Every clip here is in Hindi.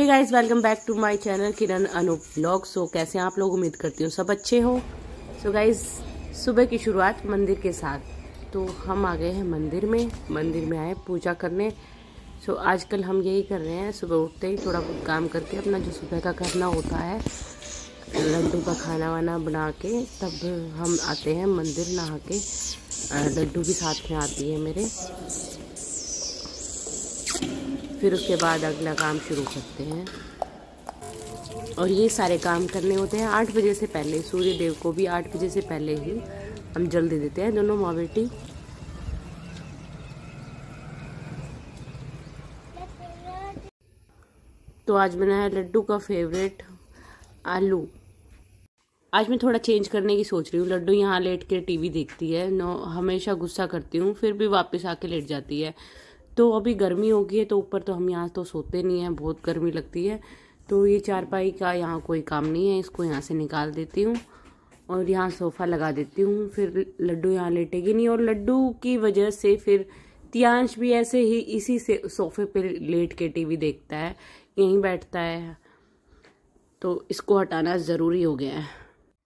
Hey guys, welcome back to my channel Kiran Anoop vlog. So कैसे हैं आप लोग? उम्मीद करती हूँ सब अच्छे हो। सो गाइस, सुबह की शुरुआत मंदिर के साथ। तो हम आ गए हैं मंदिर में आए पूजा करने। सो आजकल हम यही कर रहे हैं, सुबह उठते ही थोड़ा बहुत काम करके अपना जो सुबह का करना होता है, लड्डू का खाना वाना बना के तब हम आते हैं मंदिर नहा के। लड्डू भी साथ में आती है मेरे। फिर उसके बाद अगला काम शुरू करते हैं और ये सारे काम करने होते हैं 8 बजे से पहले। सूर्य देव को भी 8 बजे से पहले ही हम जल दे देते हैं, दोनों माँ बेटी। तो आज बना है लड्डू का फेवरेट आलू। आज मैं थोड़ा चेंज करने की सोच रही हूँ। लड्डू यहाँ लेट के टीवी देखती है, हमेशा गुस्सा करती हूँ, फिर भी वापस आके लेट जाती है। तो अभी गर्मी हो गई है, तो ऊपर तो हम यहाँ तो सोते नहीं हैं, बहुत गर्मी लगती है। तो ये चारपाई का यहाँ कोई काम नहीं है, इसको यहाँ से निकाल देती हूँ और यहाँ सोफ़ा लगा देती हूँ। फिर लड्डू यहाँ लेटेगी नहीं, और लड्डू की वजह से फिर तियांश भी ऐसे ही इसी से सोफे पे लेट के टीवी देखता है, यहीं बैठता है। तो इसको हटाना ज़रूरी हो गया है।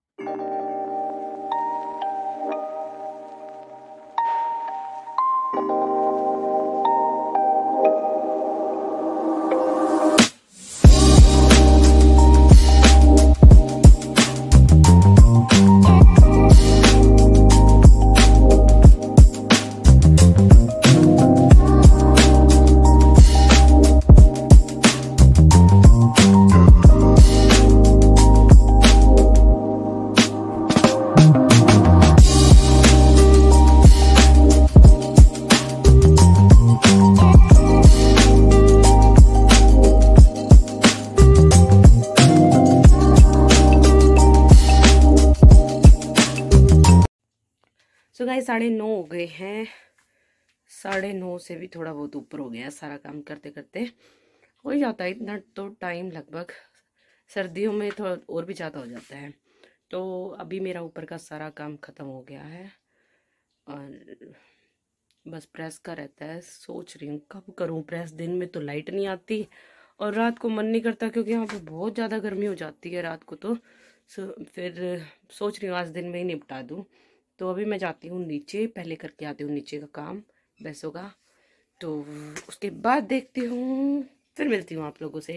सो गाइस, 9:30 हो गए हैं। 9:30 से भी थोड़ा बहुत ऊपर हो गया है। सारा काम करते करते हो ही जाता है इतना तो टाइम, लगभग सर्दियों में थोड़ा और भी ज़्यादा हो जाता है। तो अभी मेरा ऊपर का सारा काम ख़त्म हो गया है और बस प्रेस का रहता है। सोच रही हूँ कब करूँ प्रेस। दिन में तो लाइट नहीं आती और रात को मन नहीं करता, क्योंकि यहाँ पे बहुत ज़्यादा गर्मी हो जाती है रात को। तो फिर सोच रही हूँ आज दिन में ही निपटा दूँ। तो अभी मैं जाती हूँ नीचे, पहले करके आती हूँ नीचे का काम भैंसों का। तो उसके बाद देखती हूँ, फिर मिलती हूँ आप लोगों से।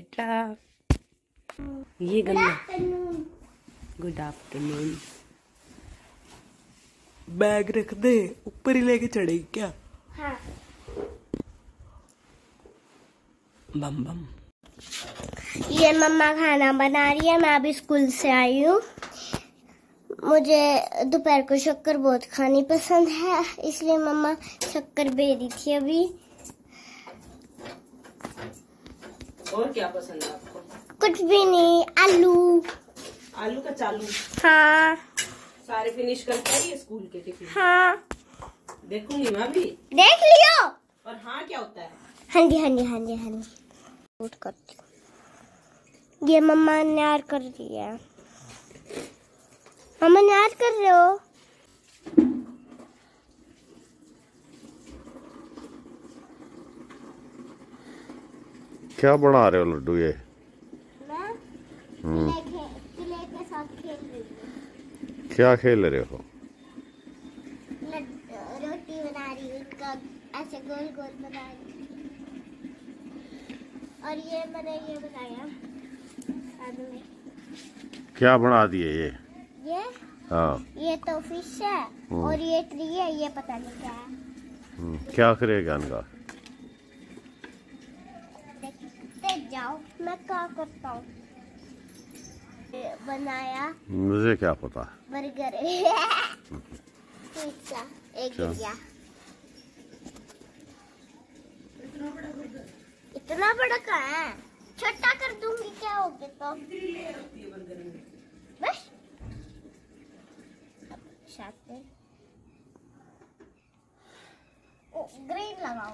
ये गंदा, गुड आफ्टरनून। बैग रख दे, ऊपर ही लेके चढ़ेगी क्या? हाँ। बम बम। ये मम्मा खाना बना रही है। मैं अभी स्कूल से आई हूँ। मुझे दोपहर को शक्कर बहुत खानी पसंद है, इसलिए मम्मा शक्कर भेजी थी अभी। और क्या पसंद है आपको? कुछ भी नहीं, आलू। आलू का चालू? हाँ। सारे फिनिश करके आई स्कूल के टिफिन? हाँ। देखूंगी मैं भी। देख लियो। और हाँ क्या होता है? हाँ जी हाँ जी हाँ जी हाँ जी। नोट करती हूँ। ये मम्मा ने यार कर दिया। मम्मा याद कर रहे हो? क्या बना रहे हो लड्डू ये? मैं किले के साथ खेल रही हूँ। क्या खेल रहे हो? रोटी बना रही हूँ, ऐसे गोल गोल बना रही हूँ। और ये मैंने ये बनाया बाद में। क्या बना दिए ये? हाँ, ये तो फिश है और ये ट्री है, ये पता नहीं क्या है। क्या करेगा इनका? देखते जाओ मैं क्या करता हूँ। बनाया, मुझे क्या पता। बर्गर पिज्जा एक दिया। इतना बड़ा कहाँ है? छोटा कर दूंगी क्या हो गया तो? बस ग्रीन लगाओ।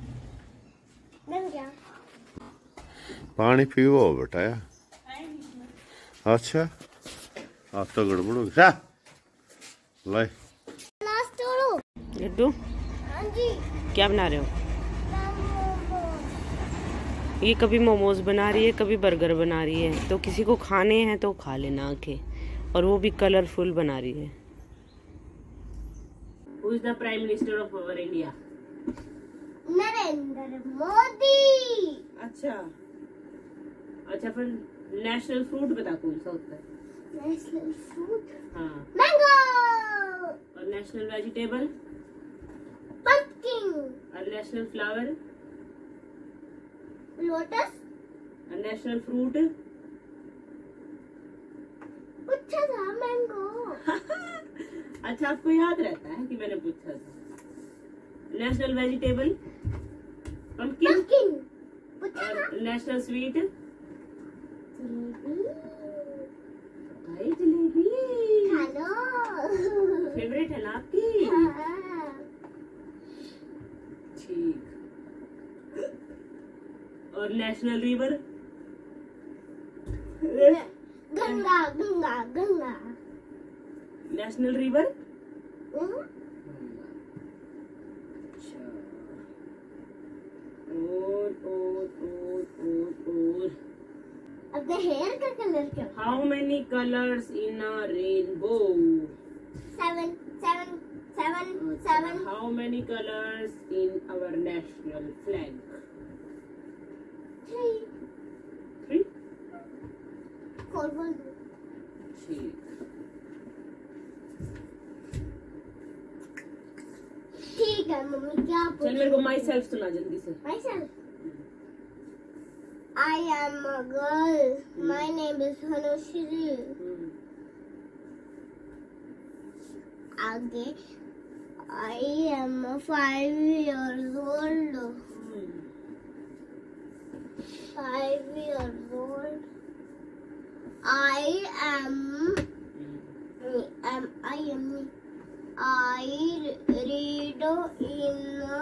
पानी पीवो बेटा। अच्छा अब तो गड़बड़ हो गया ले लास्ट छोड़ो। लड्डू हाँ जी। क्या बना रहे हो? ये कभी मोमोज बना रही है, कभी बर्गर बना रही है। तो किसी को खाने हैं तो खा लेना आके, और वो भी कलरफुल बना रही है। Who is the Prime Minister of our India? Narendra Modi. अच्छा अच्छा, फिर नेशनल फ्रूट बता कौन सा होता है? नेशनल फ्रूट हाँ। मैंगो। और नेशनल वेजिटेबल? पंपकिन। और नेशनल फ्लावर? लोटस। और नेशनल फ्रूट? पूछा था मैंगो। अच्छा, आपको याद रहता है कि मैंने पूछा था। National vegetable? पंपकिन। पंपकिन पूछा था। और नेशनल स्वीट? जलेबी। भाई जलेबी हेलो। फेवरेट है ना आपकी? हाँ। ठीक। और national river? Ganga Ganga Ganga. National river? और अपने हेयर का कलर क्या? How many colours in a rainbow? 7 7 7 7। How many colours in our national flag? 3 3। 4 1। ठीक। ठीक है मम्मी, क्या चल मेरे को माई सेल्फ सुना जल्दी से। Myself. I am a girl. My name is Hanushri. आगे I am 5 years old. 5 years old. I read in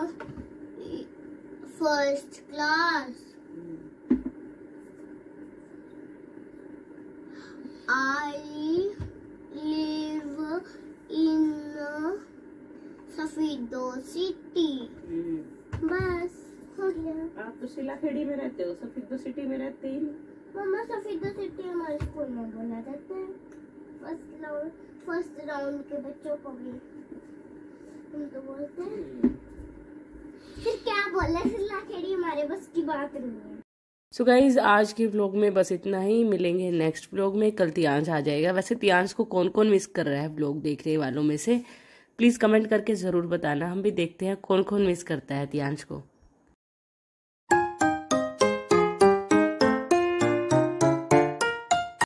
first class. I live in Safidon city. बस हो गया। आप तो शिलाखेड़ी में रहते हो, सफीदो सिटी में रहते ही नहीं। मम्मा सफीदो सिटी हमारे स्कूल में बोला जाता है। फर्स्ट राउंड के बच्चों को भी हम तो बोलते हैं। फिर क्या बोले, शिलाखेड़ी हमारे बस की बात नहीं है। सो गाइज आज के व्लॉग में बस इतना ही। मिलेंगे नेक्स्ट व्लॉग में। कल तियांश आ जाएगा। वैसे तियांश को कौन कौन मिस कर रहा है व्लॉग देखने वालों में से, प्लीज कमेंट करके जरूर बताना। हम भी देखते हैं कौन कौन मिस करता है तियांश को।